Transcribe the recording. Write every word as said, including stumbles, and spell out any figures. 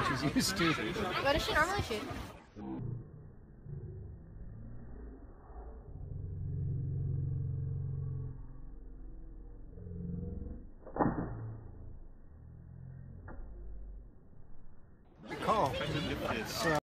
she's used to. What does she normally shoot? Call. So